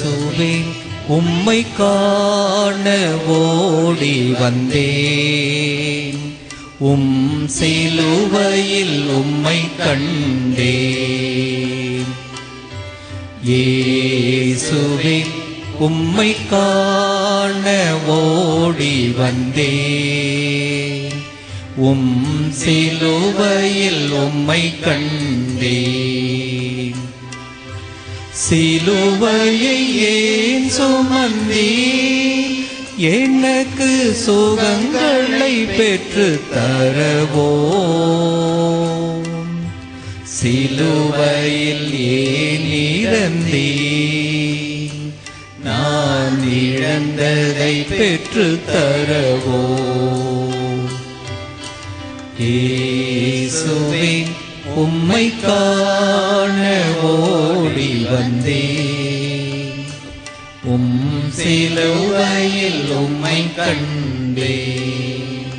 இயேசுவே உம்மை காண ஓடி வந்தேன், உம் சிலுவையில் உம்மை கண்டேன். இயேசுவே உம்மை காண ஓடி வந்தேன், உம் சிலுவையில் உம்மை கண்டேன். சிலுவையை ஏன் சுமந்தீர், எனக்கு சுகங்களை பெற்று தரவோ? சிலுவையில் ஏன் இறந்தீர், நான் இழந்ததை பெற்று தரவோ? இயேசுவே உம்மை காண ஓடி வந்தேன், உம் சிலுவையில் உம்மை கண்டேன்.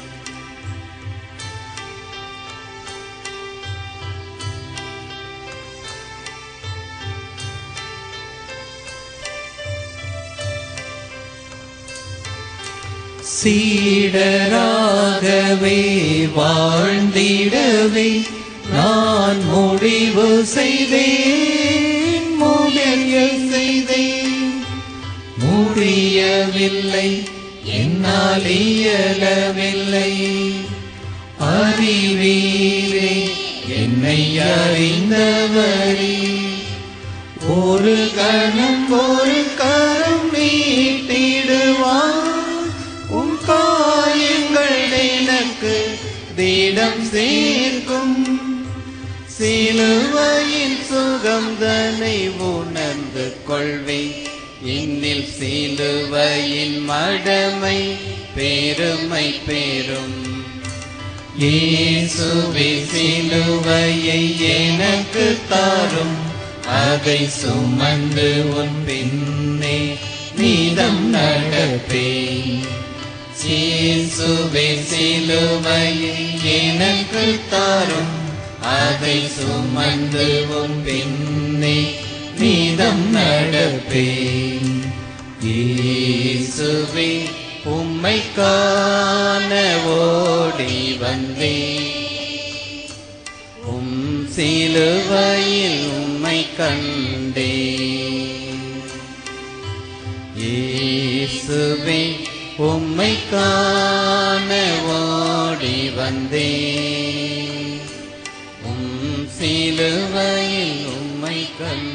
சீடராகவே வாழ்ந்திடவே நான் முடிவு செய்தேன், முயற்சி செய்தேன். முடியவில்லை, என்னால் இயலவில்லை. அறிவீரே என்னை அறிந்தவரே, ஒரு கணம் ஒரு கரம் நீட்டிடுவார். உம் காயங்கள் எனக்கு திடம் சேர்க்கும், சிலுவையின் சுகந்தனை உணர்ந்து கொள்வேன். இன்னில் சிலுவையின் மடமை பெருமை பெறும். இயேசுவே சிலுவையை எனக்கு தாரும், அதை சுமந்து உன் பின்னே நீதம் நடப்பேன். இயேசுவே சிலுவையை எனக்கு தாரும், அதை சுமந்து உன் பின்னே நீதம் நடப்பேன். இயேசுவே உம்மை காண ஓடி வந்தேன், உம் சிலுவையில் உம்மை கண்டேன். இயேசுவே உம்மை காண ஓடி வந்தேன், உம் சிலுவையில் உம்மை கண்டேன்.